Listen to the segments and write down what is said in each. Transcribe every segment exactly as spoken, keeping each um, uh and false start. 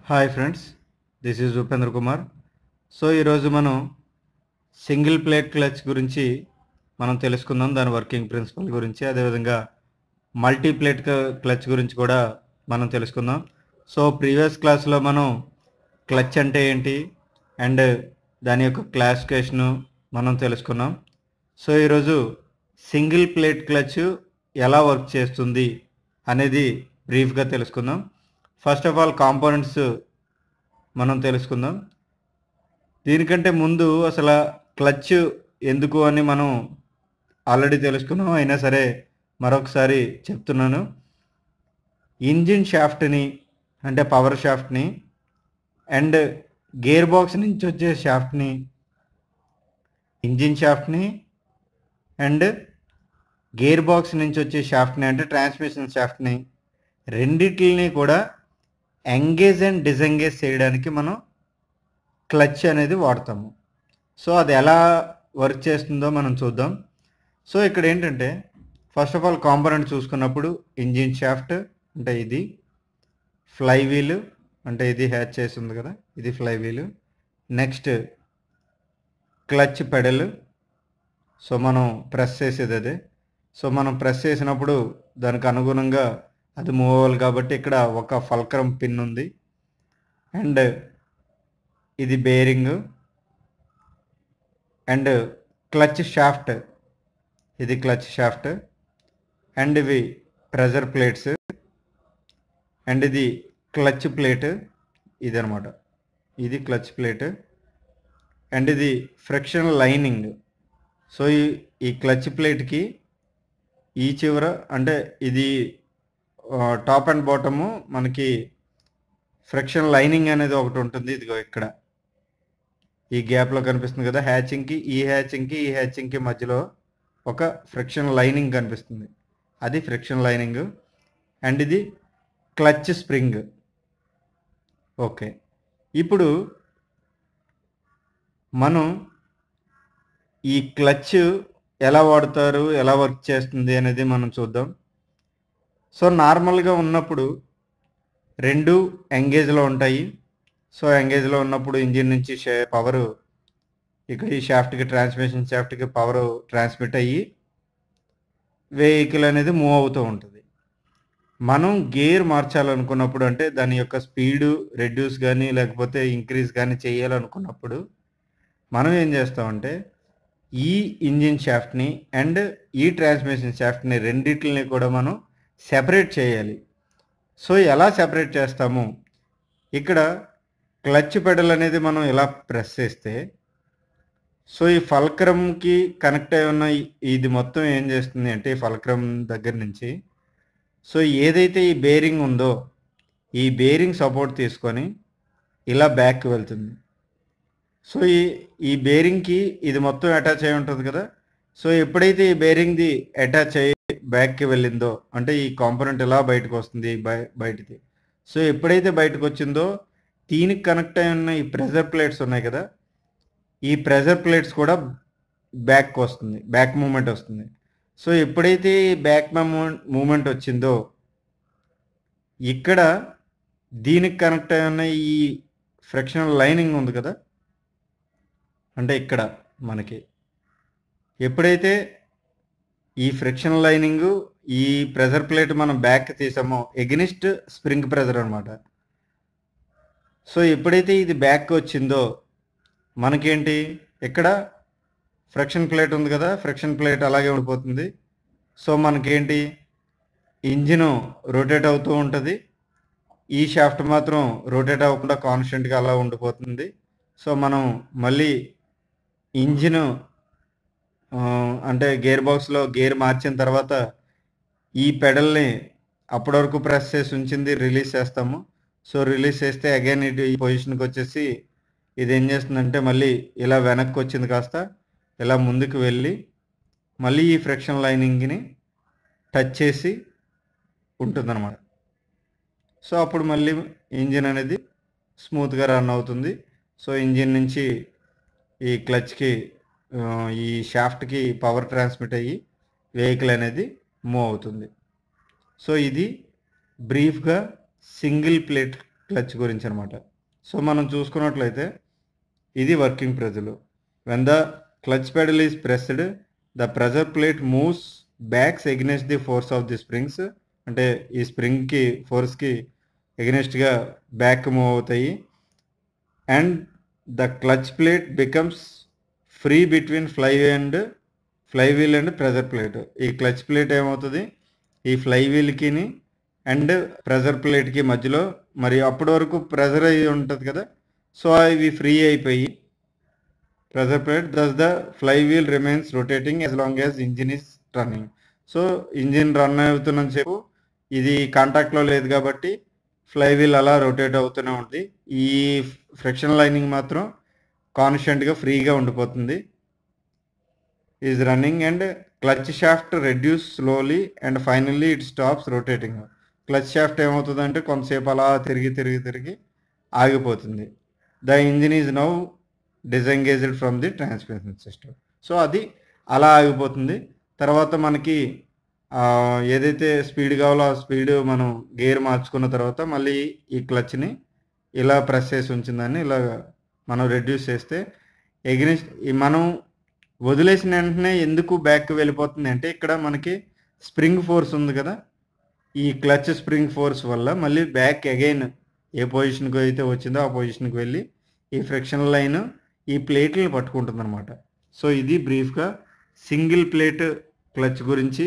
Hi friends, this is Upendra Kumar. So ఈరోజు మనం single plate clutch గురించి మనం తెలుసుకుందాం, దాని వర్కింగ్ ప్రిన్సిపల్ గురించి. అదేవిధంగా మల్టీ ప్లేట్ క్లచ్ గురించి కూడా మనం తెలుసుకుందాం. సో ప్రీవియస్ క్లాస్లో మనం క్లచ్ అంటే ఏంటి అండ్ దాని యొక్క క్లాసిఫికేషను మనం తెలుసుకున్నాం. సో ఈరోజు సింగిల్ ప్లేట్ క్లచ్ ఎలా వర్క్ చేస్తుంది అనేది బ్రీఫ్గా తెలుసుకుందాం. ఫస్ట్ ఆఫ్ ఆల్ కాంపోనెంట్స్ మనం తెలుసుకుందాం. దీనికంటే ముందు అసలు క్లచ్ ఎందుకు అని మనం ఆల్రెడీ తెలుసుకున్నాం, అయినా సరే మరొకసారి చెప్తున్నాను. ఇంజిన్ షాఫ్ట్ని అంటే పవర్ షాఫ్ట్ని అండ్ గేర్ బాక్స్ నుంచి వచ్చే షాఫ్ట్ని, ఇంజిన్ షాఫ్ట్ని అండ్ గేర్ బాక్స్ నుంచి వచ్చే షాఫ్ట్ని అంటే ట్రాన్స్మిషన్ షాఫ్ట్ని, రెండిటిని కూడా ఎంగేజ్ అండ్ డిసెంగేజ్ చేయడానికి మనం క్లచ్ అనేది వాడతాము. సో అది ఎలా వర్క్ చేస్తుందో మనం చూద్దాం. సో ఇక్కడ ఏంటంటే ఫస్ట్ ఆఫ్ ఆల్ కాంపోనెంట్ చూసుకున్నప్పుడు ఇంజిన్ షాఫ్ట్ అంటే ఇది, ఫ్లై వీల్ అంటే ఇది హ్యాచ్ చేస్తుంది కదా, ఇది fly wheel. Next clutch pedal, so మనం ప్రెస్ చేసేది అదే. సో మనం ప్రెస్ చేసినప్పుడు దానికి అనుగుణంగా అది మూవ్ అవ్వాలి కాబట్టి ఇక్కడ ఒక ఫల్క్రమ్ పిన్ ఉంది. అండ్ ఇది బేరింగ్ అండ్ క్లచ్ షాఫ్ట్, ఇది క్లచ్ షాఫ్ట్ అండ్ ఇవి ప్రెజర్ ప్లేట్స్ అండ్ ఇది క్లచ్ ప్లేట్, ఇది అనమాట, ఇది క్లచ్ ప్లేట్ అండ్ ఇది ఫ్రిక్షన్ లైనింగ్. సో ఈ ఈ క్లచ్ ప్లేట్కి ఈ చివర అంటే ఇది టాప్ అండ్ బాటము మనకి ఫ్రిక్షన్ లైనింగ్ అనేది ఒకటి ఉంటుంది. ఇదిగో ఇక్కడ ఈ గ్యాప్లో కనిపిస్తుంది కదా, హ్యాచింగ్కి ఈ హ్యాచింగ్కి ఈ హ్యాచింగ్కి మధ్యలో ఒక ఫ్రిక్షన్ లైనింగ్ కనిపిస్తుంది, అది ఫ్రిక్షన్ లైనింగ్. అండ్ ఇది క్లచ్ స్ప్రింగ్. ఓకే, ఇప్పుడు మనం ఈ క్లచ్ ఎలా వాడతారు, ఎలా వర్క్ చేస్తుంది అనేది మనం చూద్దాం. సో నార్మల్గా ఉన్నప్పుడు రెండు ఎంగేజ్లో ఉంటాయి. సో ఎంగేజ్లో ఉన్నప్పుడు ఇంజిన్ నుంచి షే పవరు ఇక్కడ ఈ షాఫ్ట్కి, ట్రాన్స్మిషన్ షాఫ్ట్కి పవర్ ట్రాన్స్మిట్ అయ్యి వెహికల్ అనేది మూవ్ అవుతూ ఉంటుంది. మనం గేర్ మార్చాలనుకున్నప్పుడు అంటే దాని యొక్క స్పీడు రెడ్యూస్ కానీ లేకపోతే ఇంక్రీజ్ కానీ చేయాలనుకున్నప్పుడు మనం ఏం చేస్తామంటే ఈ ఇంజిన్ షాఫ్ట్ని అండ్ ఈ ట్రాన్స్మిషన్ షాఫ్ట్ని రెండింటిని కూడా మనం సెపరేట్ చేయాలి. సో ఎలా సెపరేట్ చేస్తాము, ఇక్కడ క్లచ్ పెడల్ అనేది మనం ఇలా ప్రెస్ చేస్తే సో ఈ ఫల్క్రమ్కి కనెక్ట్ అయి ఉన్న ఇది మొత్తం ఏం చేస్తుంది అంటే ఈ ఫల్క్రమ్ దగ్గర నుంచి సో ఏదైతే ఈ బేరింగ్ ఉందో ఈ బేరింగ్ సపోర్ట్ తీసుకొని ఇలా బ్యాక్కి వెళ్తుంది. సో ఈ ఈ బేరింగ్కి ఇది మొత్తం అటాచ్ అయి ఉంటుంది కదా. సో ఎప్పుడైతే ఈ బేరింగ్ది అటాచ్ అయ్యి బ్యాక్కి వెళ్ళిందో అంటే ఈ కాంపోనెంట్ ఎలా బయటకు వస్తుంది బయ బయటికి సో ఎప్పుడైతే బయటకు వచ్చిందో దీనికి కనెక్ట్ అయి ఉన్న ఈ ప్రెజర్ ప్లేట్స్ ఉన్నాయి కదా, ఈ ప్రెజర్ ప్లేట్స్ కూడా బ్యాక్కి వస్తుంది, బ్యాక్ మూమెంట్ వస్తుంది. సో ఎప్పుడైతే ఈ బ్యాక్ మూమెంట్ వచ్చిందో ఇక్కడ దీనికి కనెక్ట్ అయి ఉన్న ఈ ఫ్రిక్షన్ లైనింగ్ ఉంది కదా, అంటే ఇక్కడ మనకి ఎప్పుడైతే ఈ ఫ్రిక్షన్ లైనింగ్ ఈ ప్రెజర్ ప్లేట్ మనం బ్యాక్ తీసామో ఎగనిస్ట్ స్ప్రింగ్ ప్రెజర్ అనమాట. సో ఎప్పుడైతే ఇది బ్యాక్ వచ్చిందో మనకేంటి ఇక్కడ ఫ్రిక్షన్ ప్లేట్ ఉంది కదా, ఫ్రిక్షన్ ప్లేట్ అలాగే ఉండిపోతుంది. సో మనకేంటి ఇంజిన్ రొటేట్ అవుతూ ఉంటుంది, ఈ షాఫ్ట్ మాత్రం రొటేట్ అవ్వకుండా కాన్స్టెంట్గా అలా ఉండిపోతుంది. సో మనం మళ్ళీ ఇంజిన్ అంటే గేర్ బాక్స్లో గేర్ మార్చిన తర్వాత ఈ పెడల్ని అప్పటి వరకు ప్రెస్ చేసి ఉంచింది రిలీజ్ చేస్తాము. సో రిలీజ్ చేస్తే అగైన్ ఇటు ఈ పొజిషన్కి వచ్చేసి ఇది ఏం చేస్తుందంటే మళ్ళీ ఇలా వెనక్కి వచ్చింది కాస్త ఇలా ముందుకు వెళ్ళి మళ్ళీ ఈ ఫ్రిక్షన్ లైనింగ్ని టచ్ చేసి ఉంటుందన్నమాట. సో అప్పుడు మళ్ళీ ఇంజిన్ అనేది స్మూత్గా రన్ అవుతుంది. సో ఇంజిన్ నుంచి ఈ క్లచ్కి ఈ షాఫ్ట్కి పవర్ ట్రాన్స్మిట్ అయ్యి వెహికల్ అనేది మూవ్ అవుతుంది. సో ఇది బ్రీఫ్గా సింగిల్ ప్లేట్ క్లచ్ గురించి అనమాట. సో మనం చూసుకున్నట్లయితే ఇది working pressure. When the clutch pedal is pressed the pressure plate moves backs against the force of the springs. అంటే ఈ స్ప్రింగ్కి ఫోర్స్కి ఎగ్నెస్ట్గా బ్యాక్ మూవ్ అవుతాయి. And the clutch plate becomes free between fly and fly wheel and pressure plate. ఈ clutch plate ఏమవుతుంది, ఈ fly వీల్కి and pressure ప్లేట్కి మధ్యలో మరి అప్పటి వరకు ప్రెజర్ అయ్యి ఉంటుంది కదా, సో ఇవి ఫ్రీ అయిపోయి pressure plate thus the fly wheel remains rotating as long as engine is running. So engine run అవుతున్నంత సేపు ఇది కాంటాక్ట్లో లేదు కాబట్టి ఫ్లై వీల్ అలా రొటేట్ అవుతూనే ఉంటుంది. ఈ ఫ్రిక్షన్ లైనింగ్ మాత్రం కాన్స్టెంట్గా ఫ్రీగా ఉండిపోతుంది. Is running and clutch shaft reduce slowly and finally it stops rotating. Clutch shaft ఏమవుతుందంటే కొంతసేపు అలా తిరిగి తిరిగి తిరిగి ఆగిపోతుంది. The engine is now disengaged from the transmission system. So అది అలా ఆగిపోతుంది. తర్వాత మనకి ఏదైతే స్పీడ్ కావాలో ఆ స్పీడ్ మనం గేర్ మార్చుకున్న తర్వాత మళ్ళీ ఈ క్లచ్ని ఇలా ప్రెస్ చేసి ఉంచిందాన్ని ఇలా మనం రెడ్యూస్ చేస్తే ఎగ్నెస్ట్ మనం వదిలేసిన వెంటనే ఎందుకు బ్యాక్ వెళ్ళిపోతుంది అంటే ఇక్కడ మనకి స్ప్రింగ్ ఫోర్స్ ఉంది కదా, ఈ క్లచ్ స్ప్రింగ్ ఫోర్స్ వల్ల మళ్ళీ బ్యాక్ అగైన్ ఏ పొజిషన్కి అయితే వచ్చిందో ఆ పొజిషన్కి వెళ్ళి ఈ ఫ్రిక్షన్ లైన్ ఈ ప్లేట్లను పట్టుకుంటుంది అనమాట. సో ఇది బ్రీఫ్గా సింగిల్ ప్లేట్ క్లచ్ గురించి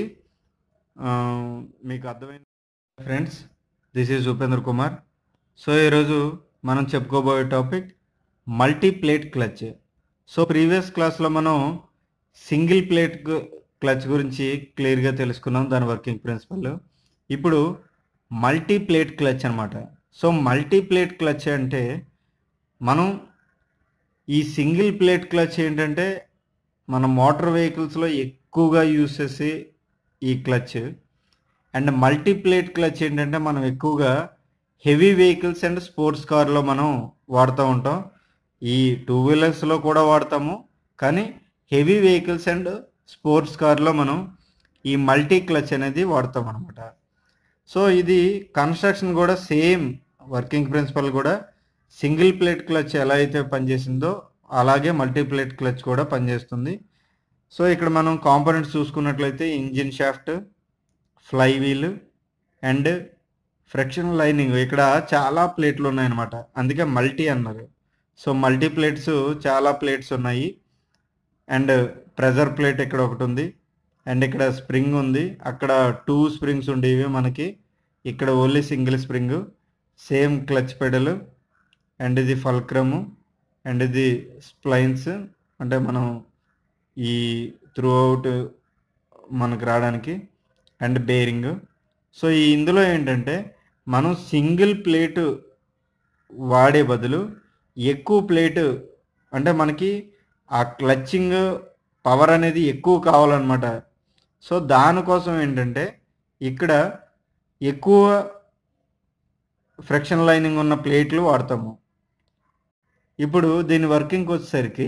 మీకు అర్థమైంది friends. This is Upendra Kumar. So ఈరోజు మనం చెప్పుకోబోయే topic multi plate clutch. So previous క్లాస్లో మనం సింగిల్ ప్లేట్ క్లచ్ గురించి క్లియర్గా తెలుసుకున్నాం, దాని వర్కింగ్ ప్రిన్సిపల్. ఇప్పుడు మల్టీ ప్లేట్ క్లచ్ అనమాట. సో మల్టీ ప్లేట్ క్లచ్ అంటే మనం ఈ సింగిల్ ప్లేట్ క్లచ్ ఏంటంటే మన మోటార్ వెహికల్స్లో ఎక్కువగా యూస్ చేసే ఈ clutch. And multi plate clutch ఏంటంటే మనం ఎక్కువగా హెవీ వెహికల్స్ అండ్ స్పోర్ట్స్ కార్లో మనం వాడుతూ ఉంటాం. ఈ టూ వీలర్స్లో కూడా వాడతాము, కానీ హెవీ వెహికల్స్ అండ్ స్పోర్ట్స్ కార్లో మనం ఈ మల్టీ క్లచ్ అనేది వాడతాం అనమాట. సో ఇది కన్స్ట్రక్షన్ కూడా సేమ్ వర్కింగ్ ప్రిన్సిపల్ కూడా సింగిల్ ప్లేట్ క్లచ్ ఎలా అయితే పనిచేసిందో అలాగే మల్టీ ప్లేట్ క్లచ్ కూడా పనిచేస్తుంది. సో ఇక్కడ మనం కాంపోనెంట్స్ చూసుకున్నట్లయితే engine shaft, fly wheel and friction lining. ఇక్కడ చాలా ప్లేట్లు ఉన్నాయన్నమాట, అందుకే మల్టీ అన్నారు. సో మల్టీ ప్లేట్స్ చాలా ప్లేట్స్ ఉన్నాయి. అండ్ ప్రెజర్ ప్లేట్ ఇక్కడ ఒకటి ఉంది, అండ్ ఇక్కడ స్ప్రింగ్ ఉంది. అక్కడ టూ స్ప్రింగ్స్ ఉండేవి మనకి, ఇక్కడ only single spring. Same clutch pedal and ఇది ఫల్క్రము అండ్ ఇది స్ప్లైన్స్, అంటే మనం ఈ త్రూ అవుట్ మనకు రావడానికి, అండ్ బేరింగ్. సో ఈ ఇందులో ఏంటంటే మనం సింగిల్ ప్లేటు వాడే బదులు ఎక్కువ ప్లేటు, అంటే మనకి ఆ క్లచ్చింగ్ పవర్ అనేది ఎక్కువ కావాలన్నమాట. సో దానికోసం ఏంటంటే ఇక్కడ ఎక్కువ ఫ్రిక్షన్ లైనింగ్ ఉన్న ప్లేట్లు వాడతాము. ఇప్పుడు దీని వర్కింగ్కి వచ్చేసరికి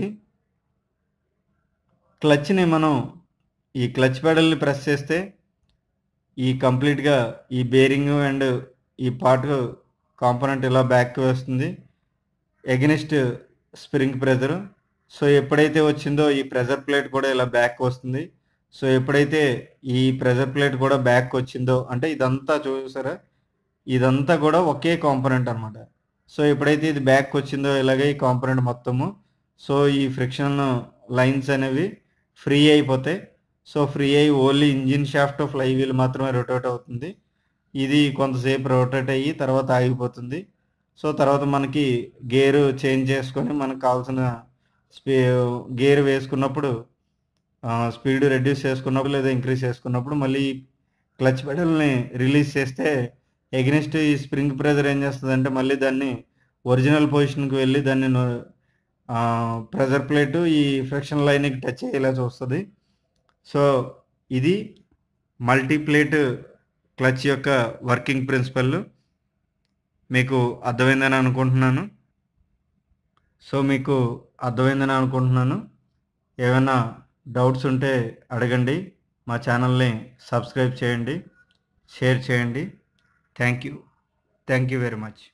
క్లచ్ని మనం ఈ క్లచ్ పెడల్ని ప్రెస్ చేస్తే ఈ కంప్లీట్గా ఈ బేరింగ్ అండ్ ఈ పార్ట్ కాంపోనెంట్ ఇలా బ్యాక్ వస్తుంది ఎగెనిస్ట్ స్ప్రింగ్ ప్రెజర్. సో ఎప్పుడైతే వచ్చిందో ఈ ప్రెజర్ ప్లేట్ కూడా ఇలా బ్యాక్ వస్తుంది. సో ఎప్పుడైతే ఈ ప్రెజర్ ప్లేట్ కూడా బ్యాక్ వచ్చిందో అంటే ఇదంతా చూసారా, ఇదంతా కూడా ఒకే కాంపోనెంట్ అనమాట. సో ఎప్పుడైతే ఇది బ్యాక్ వచ్చిందో ఇలాగే ఈ కాంపోనెంట్ మొత్తము, సో ఈ ఫ్రిక్షన్ లైన్స్ అనేవి ఫ్రీ అయిపోతాయి. సో ఫ్రీ అయ్యి only engine shaft fly wheel మాత్రమే రొటేట్ అవుతుంది. ఇది కొంతసేపు రొటేట్ అయ్యి తర్వాత ఆగిపోతుంది. సో తర్వాత మనకి గేరు చేంజ్ చేసుకొని మనకు కావాల్సిన స్పీ గేర్ వేసుకున్నప్పుడు స్పీడ్ రెడ్యూస్ చేసుకున్నప్పుడు లేదా ఇంక్రీజ్ చేసుకున్నప్పుడు మళ్ళీ క్లచ్ పెడల్ని రిలీజ్ చేస్తే ఎగ్నెస్ట్ ఈ స్ప్రింగ్ ప్రెజర్ ఏం చేస్తుంది అంటే మళ్ళీ దాన్ని ఒరిజినల్ పొజిషన్కి వెళ్ళి దాన్ని ప్రెజర్ ప్లేటు ఈ ఫ్రిక్షన్ లైన్కి టచ్ అయ్యేలా చూస్తుంది. సో ఇది మల్టీ ప్లేట్ క్లచ్ యొక్క వర్కింగ్ ప్రిన్సిపల్. మీకు అర్థమైందని అనుకుంటున్నాను. సో మీకు అర్థమైందని అనుకుంటున్నాను. ఏమైనా డౌట్స్ ఉంటే అడగండి. మా ఛానల్ని సబ్స్క్రైబ్ చేయండి, షేర్ చేయండి. Thank you thank you very much.